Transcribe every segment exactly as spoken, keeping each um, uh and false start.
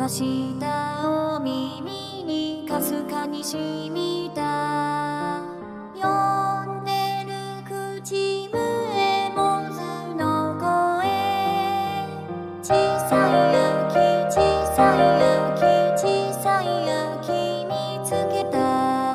したお耳にかすかにしみた。呼んでる口笛もずの声。小さい秋小さい秋小さい秋見つけた。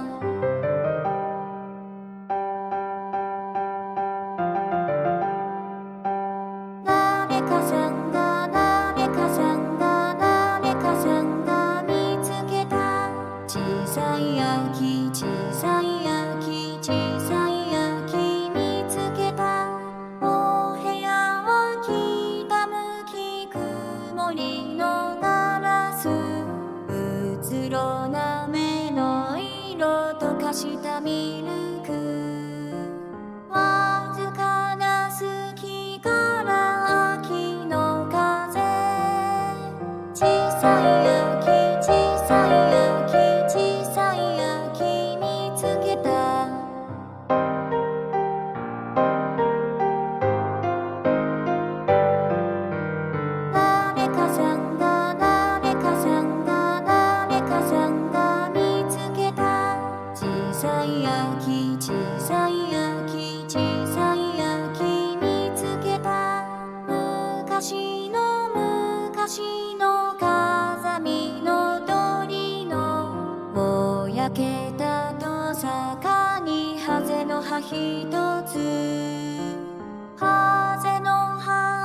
誰かさんが誰かさんが誰かさんが見つけた。小さい秋小さい秋小さい秋見つけた。お部屋は北向き曇りのガラス。うつろな目の色溶かしたミルク。わずかな隙から秋の風。小さい秋小さい秋小さい秋見つけた。誰かさんが誰かさんが誰かさんが見つけた。小さい秋小さい秋小さい秋見つけた。昔の昔の風見の鳥のぼやけたと坂にハゼの葉ひとつ。ハゼの葉